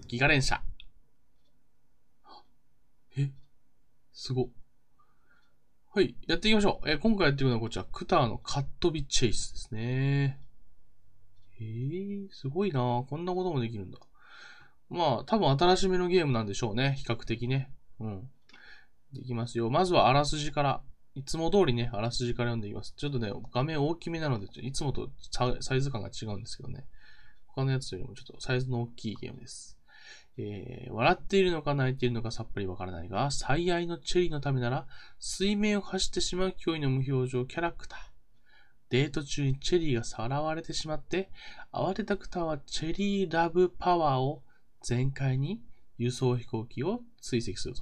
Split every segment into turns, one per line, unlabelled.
ギガ連射。えすご。はい。やっていきましょう。今回やっていくのはこちら、クターのカットビチェイスですね。すごいなぁ。こんなこともできるんだ。まあ、多分新しめのゲームなんでしょうね。比較的ね。うん。いきますよ。まずはあらすじから。いつも通りね、あらすじから読んでいきます。ちょっとね、画面大きめなので、いつもとサイズ感が違うんですけどね。他のやつよりもちょっとサイズの大きいゲームです。笑っているのか泣いているのかさっぱりわからないが、最愛のチェリーのためなら、水面を走ってしまう驚異の無表情キャラクター。デート中にチェリーがさらわれてしまって、慌てたクターはチェリーラブパワーを全開に輸送飛行機を追跡すると。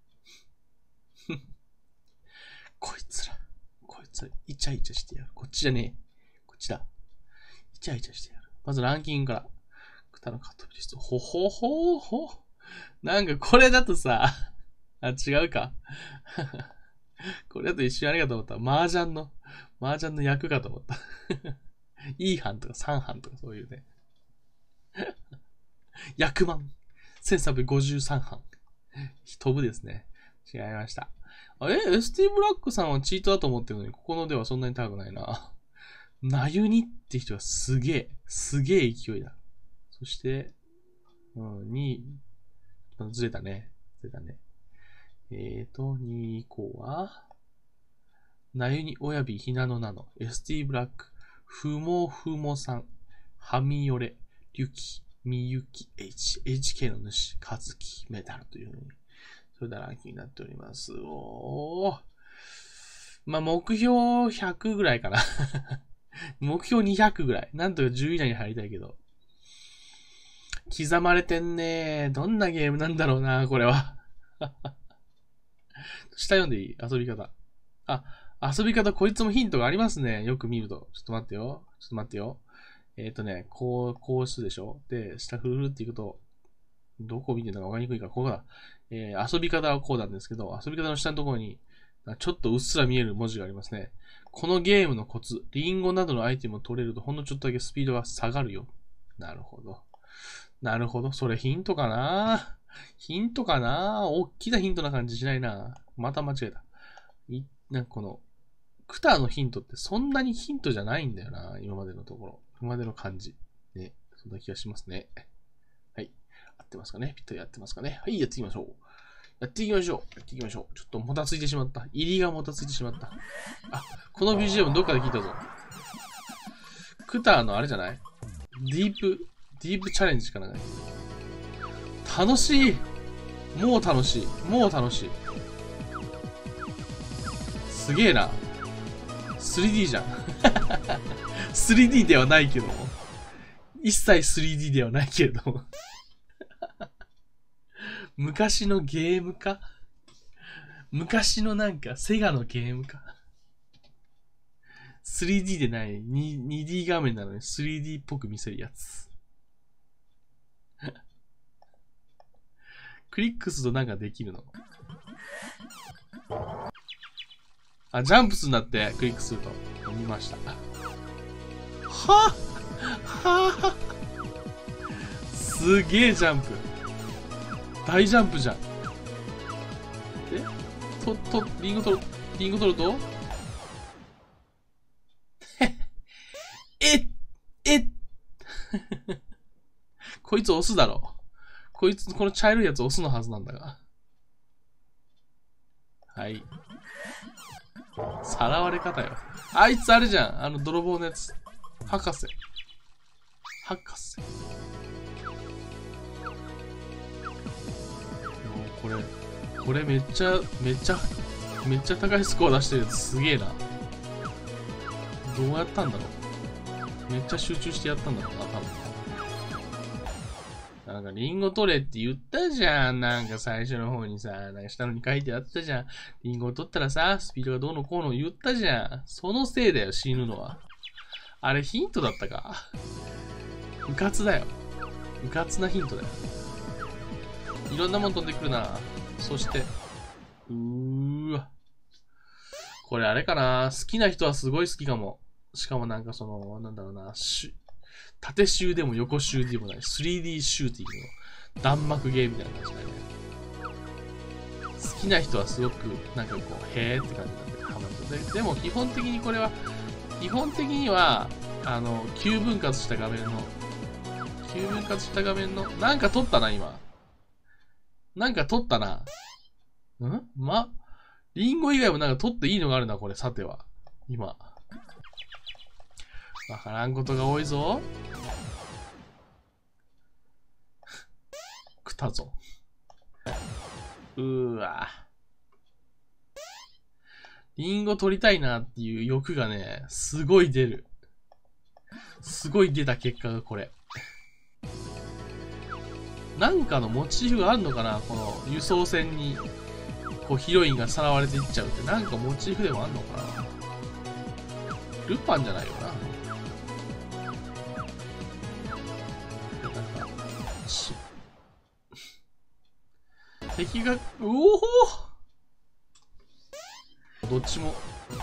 こいつら、イチャイチャしてやる。こっちじゃねえ。こっちだ。イチャイチャしてやる。まずランキングから。クタのカットビリスト。ほほほほ。なんかこれだとさ、違うか。これだと一瞬ありがとう思った。麻雀の役かと思った。いい班とか3班とかそういうね。役満。1353班。飛ぶですね。違いました。ST ブラックさんはチートだと思ってるのに、ここのではそんなに高くないな。なゆにって人がすげえ勢いだ。そして、2位、ずれたね。2位以降は、なゆにおやびひなのなの、ST ブラック、ふもさん、はみよれ、りゅき、みゆき、HK の主、かずき、メダルというふうに、それではランキングになっております。まあ、目標100ぐらいかな。目標200ぐらい。なんとか10位以内に入りたいけど。刻まれてんね。どんなゲームなんだろうな、これは。下読んでいい？遊び方。遊び方、こいつもヒントがありますね。よく見ると。ちょっと待ってよ。こうするでしょ？で、下フルフルっていくと、どこを見てるのか分かりにくいから、ここだ。遊び方はこうなんですけど、遊び方の下のところに、ちょっとうっすら見える文字がありますね。このゲームのコツ、リンゴなどのアイテムを取れると、ほんのちょっとだけスピードが下がるよ。なるほど。それヒントかな？大きなヒントな感じしないな。また間違えた。なんかこの、クターのヒントってそんなにヒントじゃないんだよな。今までのところ。今までの感じ。ね。そんな気がしますね。はい。合ってますかね？ぴったり合ってますかね？はい、やっていきましょう。ちょっともたついてしまった。入りがもたついてしまった。この BGM どっかで聞いたぞ。クターのあれじゃない？ディープチャレンジかな。楽しい。もう楽しい。すげえな。3D じゃん。3D ではないけども。一切 3D ではないけれども。昔のゲームか？昔のなんかセガのゲームか？ 3D でない 2D 画面なのに 3D っぽく見せるやつ。クリックするとなんかできるの？ジャンプするんだって、クリックすると。見ました。すげえジャンプ。大ジャンプじゃん。リンゴ取るとこいつ押すだろ。この茶色いやつ押すのはずなんだが。はい。さらわれ方よ。あいつあれじゃん。泥棒のやつ。博士。これめっちゃ高いスコア出してるやつすげえな。どうやったんだろう。めっちゃ集中してやったんだろうな、多分。なんかリンゴ取れって言ったじゃん。なんか最初の方にさ、なんか下のに書いてあったじゃん。リンゴを取ったらさ、スピードがどうのこうの言ったじゃん。そのせいだよ、死ぬのは。あれヒントだったか？うかつだよ。うかつなヒントだよ。いろんなもん飛んでくるな。そして、わ。これあれかな？好きな人はすごい好きかも。しかもなんかその、なんだろうな、縦シューでも横シューでもない 3D シューティングの弾幕ゲーみたいな感じだよね。好きな人はすごく、なんかこう、へーって感じなんで、ハマると。でも基本的にこれは、9分割した画面の、なんか撮ったな、今。なんか撮ったな。リンゴ以外もなんか撮っていいのがあるな、これ、さては。今。わからんことが多いぞ。食ったぞ。わ。リンゴ取りたいなっていう欲がね、すごい出る。すごい出た結果がこれ。なんかのモチーフがあるのかな、この輸送船に、こうヒロインがさらわれていっちゃうって、なんかモチーフでもあんのかな。ルパンじゃないよな。なんか、敵が、おおどっちも。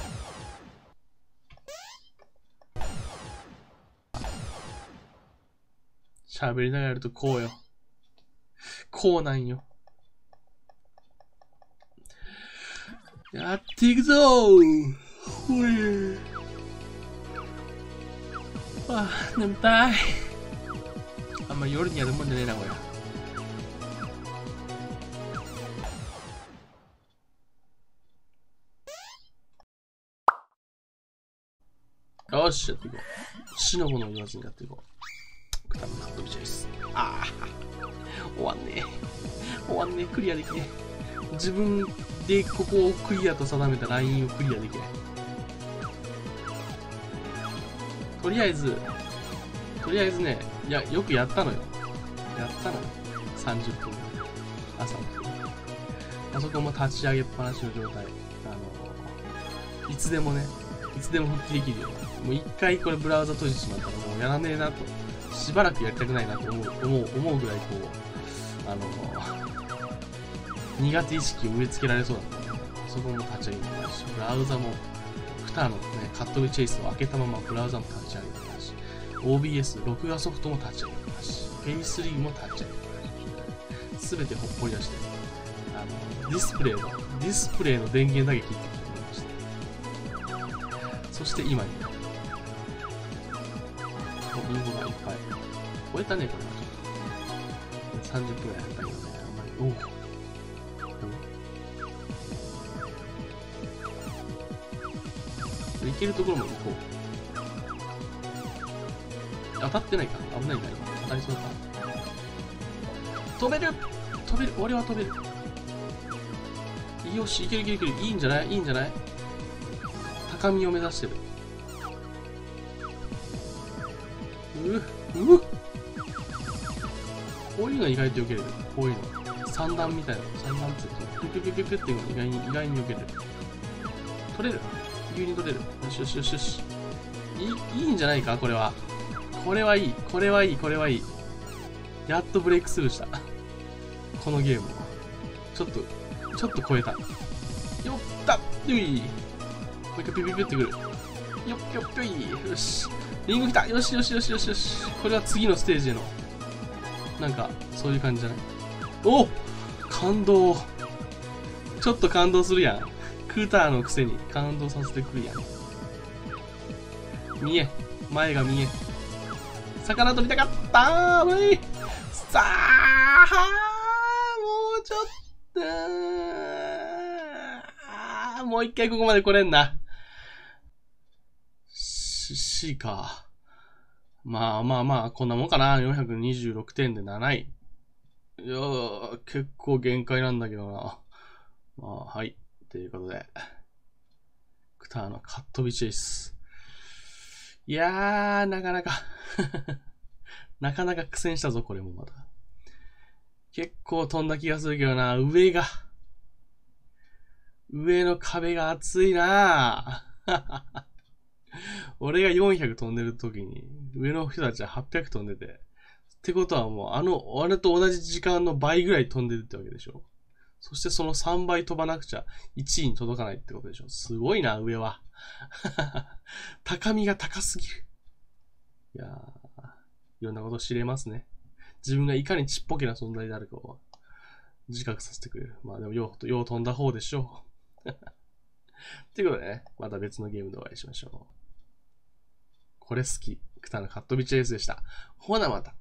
喋りながらやるとこうよ。こうなんよ。やっていくぞー。ほれ。眠たい。あんま夜にやるもんじゃねえな、これ。よし、やっていこう。死のものを言わずにやっていこう。カットビチャイス。終わんねえ。クリアできねえ。自分でここをクリアと定めたラインをクリアできない。とりあえずね、いや、よくやったのよ。30分。朝起きて。あそこも立ち上げっぱなしの状態。いつでも復帰できるよ。もう一回これブラウザ閉じてしまったらもうやらねえなと。しばらくやりたくないなと思うぐらいこう、苦手意識を植え付けられそうだったので、そこも立ち上げてたし、ブラウザも、フタのね、カットビチェイスを開けたままブラウザも立ち上げてたし、OBS、録画ソフトも立ち上げてたし、フェイスリーも立ち上げてたし、すべてほっぽり出して、ディスプレイの電源だけ切ってきてました。そして今に、リンゴがいっぱい。超えたね、これはちょっと。30分ぐらいやったけどね、あんまり。いけるところまで行こう。当たってないか。危ないか、今。当たりそうか。飛べる。俺は飛べる。よし、いける。いいんじゃない高みを目指してる。こういうの意外と避けれる。こういうの。三段みたいな。三段つピュピュピュピュっていうの意外に避けれる。取れる。急に取れる。よし。いいんじゃないかこれは。これはいい。やっとブレイクスルーした。このゲームを。ちょっと超えた。よったよい。もう一回ピュピュピュってくる。よっぴょい。よし。リング来た。よし。これは次のステージへの。なんか、そういう感じじゃない？お！感動。ちょっと感動するやん。クーターのくせに感動させてくるやん。前が見え。魚取りたかったー危ない。さあもうちょっともう一回ここまで来れんな。C か。まあ、こんなもんかな。426点で7位。いやー、結構限界なんだけどな。はい。ということで。クターのカットビチェイス。いやー、なかなかなかなか苦戦したぞ、これもまた。結構飛んだ気がするけどな。上の壁が熱いな俺が400飛んでる時に、上の人たちは800飛んでて。ってことはもう、あれと同じ時間の倍ぐらい飛んでるってわけでしょ。そしてその3倍飛ばなくちゃ1位に届かないってことでしょ。すごいな、上は。高みが高すぎる。いやー、いろんなこと知れますね。 自分がいかにちっぽけな存在であるかを自覚させてくれる。まあでも、よう飛んだ方でしょう。ということでね、また別のゲームでお会いしましょう。これ好き。クタのカットビチエースでした。ほなまた。